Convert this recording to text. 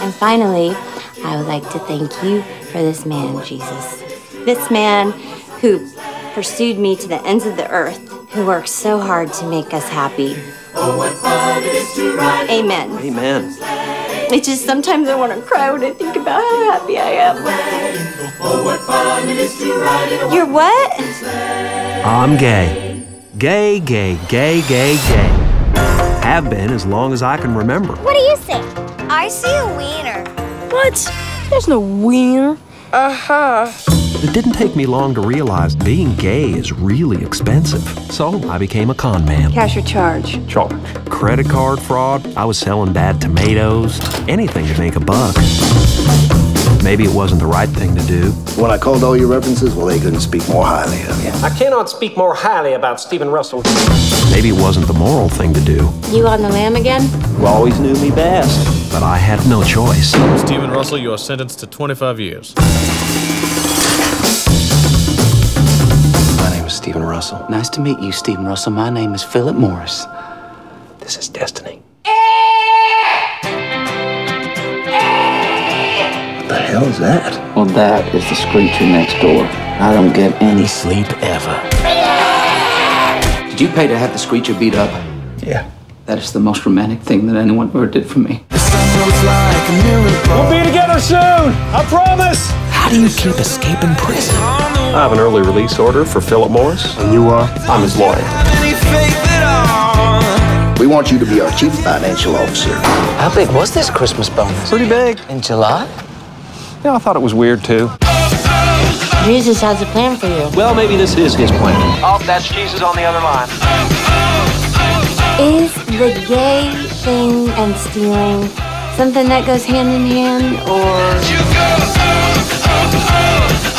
And finally, I would like to thank you for this man, Jesus. This man who pursued me to the ends of the earth, who works so hard to make us happy. Amen. Amen. It's just sometimes I want to cry when I think about how happy I am. You're what? I'm gay. Gay, gay, gay, gay, gay. Have been as long as I can remember. What do you think? I see a wiener. What? There's no wiener. Uh-huh. It didn't take me long to realize being gay is really expensive. So I became a con man. Cash or charge? Charge. Credit card fraud. I was selling bad tomatoes. Anything to make a buck. Maybe it wasn't the right thing to do. When I called all your references, well, they couldn't speak more highly of you. I cannot speak more highly about Stephen Russell. Maybe it wasn't the moral thing to do. You on the lam again? You always knew me best. But I had no choice. Stephen Russell, you are sentenced to 25 years. My name is Stephen Russell. Nice to meet you, Stephen Russell. My name is Philip Morris. This is destiny. What the hell is that? Well, that is the screecher next door. I don't get any sleep ever. Did you pay to have the screecher beat up? Yeah. That is the most romantic thing that anyone ever did for me. We'll be together soon, I promise. How do you keep escaping prison? I have an early release order for Philip Morris. And you are? I'm his lawyer. We want you to be our chief financial officer. How big was this Christmas bonus? Pretty big. In July? Yeah, I thought it was weird too. Jesus has a plan for you. Well, maybe this is his plan. Oh, that's Jesus on the other line. Is the gay thing and stealing something that goes hand in hand, or...